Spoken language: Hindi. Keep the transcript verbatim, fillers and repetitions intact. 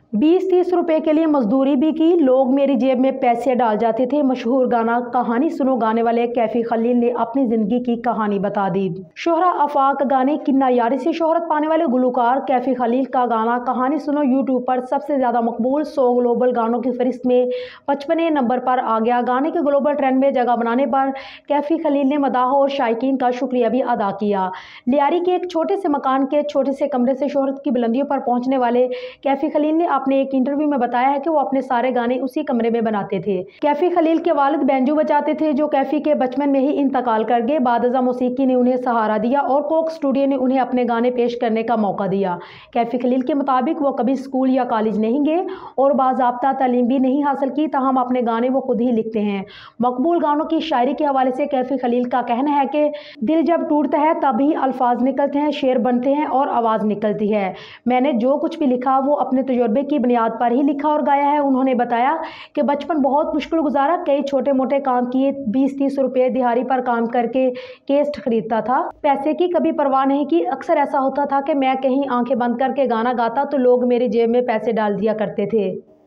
बीस तीस रुपए के लिए मजदूरी भी की, लोग मेरी जेब में पैसे डाल जाते थे। मशहूर गाना कहानी सुनो गाने वाले कैफी खलील ने अपनी जिंदगी की कहानी बता दी। शोहरा आफाक गाने किन्ना यारी से शोहरत पाने वाले गुलकार कैफी खलील का गाना कहानी सुनो यूट्यूब पर सबसे ज्यादा मकबूल सौ ग्लोबल गानों की फहरिस्त में पचपने नंबर पर आ गया। गाने के ग्लोबल ट्रेंड में जगह बनाने पर कैफी खलील ने मदाह और शायकीन का शुक्रिया भी अदा किया। लियारी के एक छोटे से मकान के छोटे से कमरे से शोहरत की बुलंदियों पर पहुंचने वाले कैफी खलील ने अपने एक इंटरव्यू में बताया है कि वो अपने सारे गाने उसी कमरे में बनाते थे। कैफी खलील के वालिद बैंजो बजाते थे जो कैफी के बचपन में ही इंतकाल कर गए। बादजा मौसीकी ने उन्हें सहारा दिया और कोक स्टूडियो ने उन्हें अपने गाने पेश करने का मौका दिया। कैफी खलील के मुताबिक वो कभी स्कूल या कॉलेज नहीं गए और बाज़ाब्ता तालीम भी नहीं हासिल की, ताहम अपने गाने वो खुद ही लिखते हैं। मकबूल गानों की शायरी के हवाले से कैफी खलील का कहना है कि दिल जब टूटता है तभी अल्फाज निकलते हैं, शेर बनते हैं और आवाज़ निकलती है। मैंने जो कुछ भी लिखा वो अपने तजुर्बे की बुनियाद पर ही लिखा और गाया है। उन्होंने बताया कि बचपन बहुत मुश्किल गुजारा, कई छोटे मोटे काम किए, बीस तीस रुपए दिहाड़ी पर काम करके केस्ट खरीदता था, पैसे की कभी परवाह नहीं की। अक्सर ऐसा होता था कि मैं कहीं आंखें बंद करके गाना गाता तो लोग मेरी जेब में पैसे डाल दिया करते थे।